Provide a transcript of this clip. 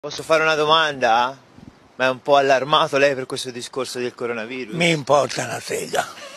Posso fare una domanda? Ma è un po' allarmato lei per questo discorso del coronavirus? Mi importa una sega.